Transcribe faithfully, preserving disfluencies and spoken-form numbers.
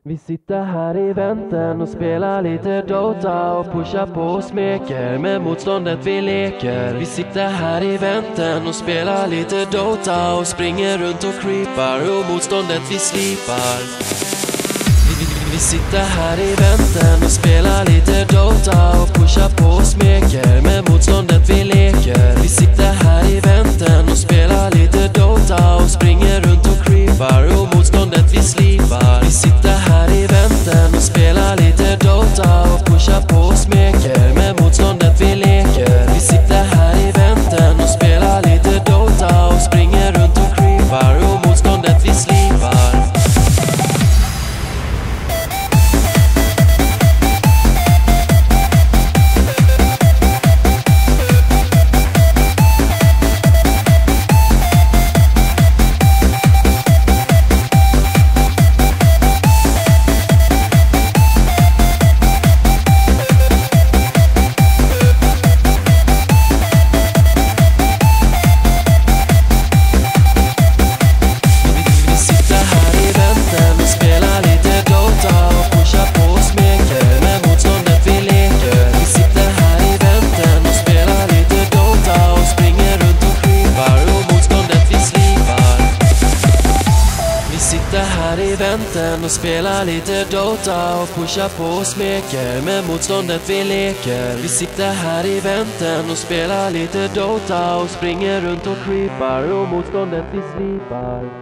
Vi sitter här i vänten och spelar lite Dota och pushar på och smeker med motståndet vi leker. Vi sitter här i vänten och spelar lite Dota och springer runt och creepar och motståndet vi slipar. Vi, vi, vi sitter här i vänten och spelar lite Dota och pushar på och smeker med motståndet vi leker. Vi sitter här i vänten och spelar lite Dota och springer runt och creepar och motståndet vi slipar. Vi sitter här i vänten och spelar lite Dota och pushar på och smeker med motståndet vi leker. Vi sitter här i vänten och spelar lite Dota och springer runt och creepar och motståndet vi slipar. Och spelar lite Dota och pushar på och smeker med motståndet vi leker. Vi sitter här i vänten och spelar lite Dota och springer runt och creepar och motståndet vi slipar.